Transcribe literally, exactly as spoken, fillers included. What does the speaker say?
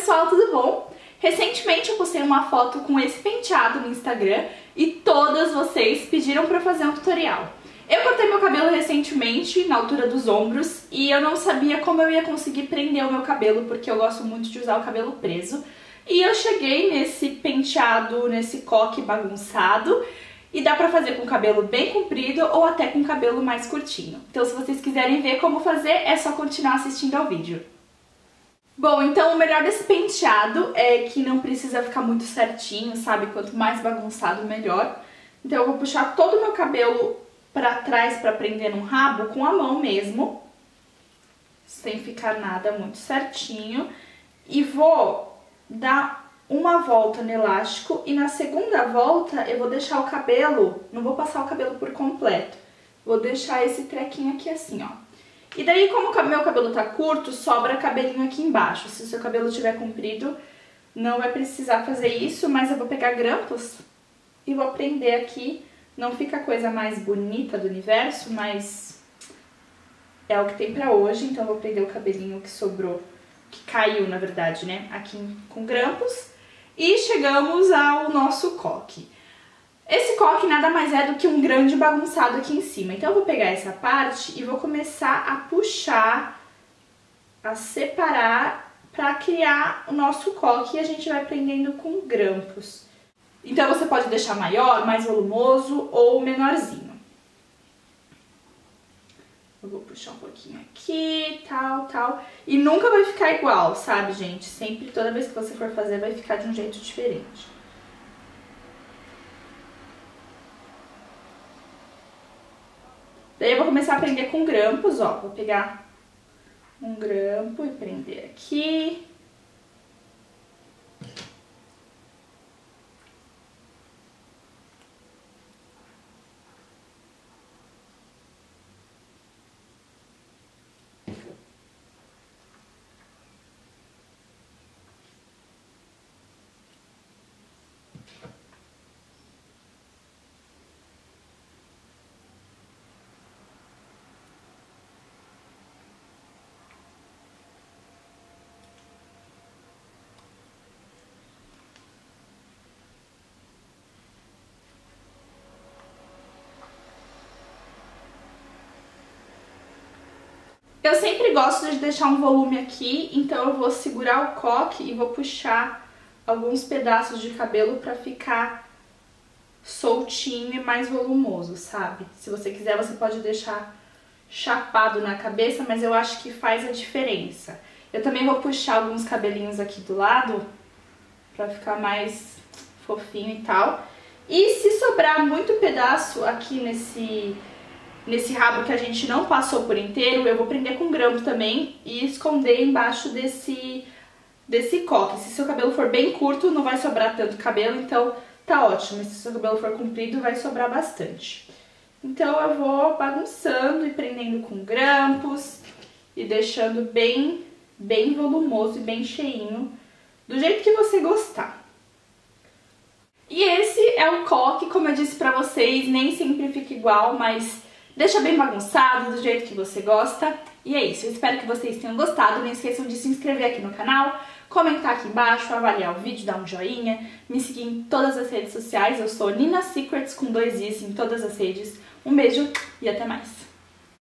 pessoal, tudo bom? Recentemente eu postei uma foto com esse penteado no Instagram e todas vocês pediram pra eu fazer um tutorial. Eu cortei meu cabelo recentemente, na altura dos ombros, e eu não sabia como eu ia conseguir prender o meu cabelo, porque eu gosto muito de usar o cabelo preso. E eu cheguei nesse penteado, nesse coque bagunçado, e dá pra fazer com o cabelo bem comprido ou até com o cabelo mais curtinho. Então se vocês quiserem ver como fazer, é só continuar assistindo ao vídeo. Bom, então o melhor desse penteado é que não precisa ficar muito certinho, sabe? Quanto mais bagunçado, melhor. Então eu vou puxar todo o meu cabelo pra trás pra prender no rabo com a mão mesmo, sem ficar nada muito certinho. E vou dar uma volta no elástico e na segunda volta eu vou deixar o cabelo, não vou passar o cabelo por completo, vou deixar esse trequinho aqui assim, ó. E daí, como o meu cabelo tá curto, sobra cabelinho aqui embaixo. Se o seu cabelo estiver comprido, não vai precisar fazer isso, mas eu vou pegar grampos e vou prender aqui. Não fica a coisa mais bonita do universo, mas é o que tem pra hoje. Então eu vou prender o cabelinho que sobrou, que caiu, na verdade, né, aqui com grampos. E chegamos ao nosso coque. Esse coque nada mais é do que um grande bagunçado aqui em cima. Então eu vou pegar essa parte e vou começar a puxar, a separar para criar o nosso coque e a gente vai prendendo com grampos. Então você pode deixar maior, mais volumoso ou menorzinho. Eu vou puxar um pouquinho aqui, tal, tal. E nunca vai ficar igual, sabe, gente? Sempre, toda vez que você for fazer, vai ficar de um jeito diferente. Daí eu vou começar a prender com grampos, ó. Vou pegar um grampo e prender aqui. Eu sempre gosto de deixar um volume aqui, então eu vou segurar o coque e vou puxar alguns pedaços de cabelo pra ficar soltinho e mais volumoso, sabe? Se você quiser, você pode deixar chapado na cabeça, mas eu acho que faz a diferença. Eu também vou puxar alguns cabelinhos aqui do lado pra ficar mais fofinho e tal. E se sobrar muito pedaço aqui nesse... Nesse rabo que a gente não passou por inteiro, eu vou prender com grampo também e esconder embaixo desse, desse coque. Se seu cabelo for bem curto, não vai sobrar tanto cabelo, então tá ótimo. Se seu cabelo for comprido, vai sobrar bastante. Então eu vou bagunçando e prendendo com grampos e deixando bem, bem volumoso e bem cheinho, do jeito que você gostar. E esse é o coque, como eu disse pra vocês, nem sempre fica igual, mas... deixa bem bagunçado, do jeito que você gosta. E é isso, eu espero que vocês tenham gostado. Não esqueçam de se inscrever aqui no canal, comentar aqui embaixo, avaliar o vídeo, dar um joinha, me seguir em todas as redes sociais. Eu sou Nina Secrets com dois i's em todas as redes. Um beijo e até mais!